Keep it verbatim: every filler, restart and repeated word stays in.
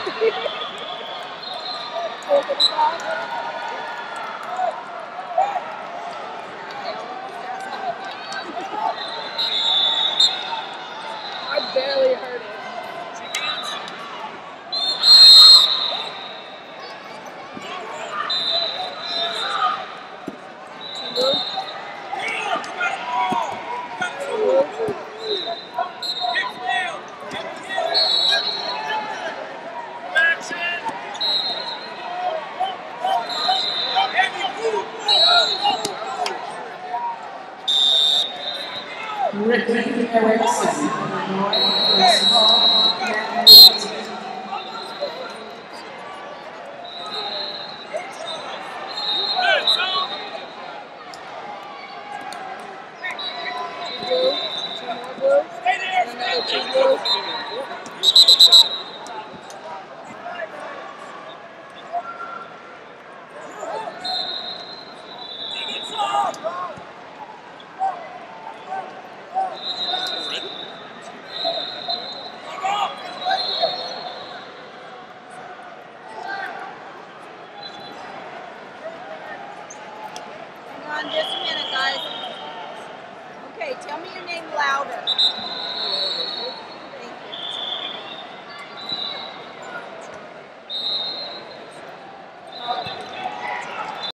I barely heard it. Ricky Erickson, first of all, and eight. Hang on just a minute, guys. Okay, tell me your name louder.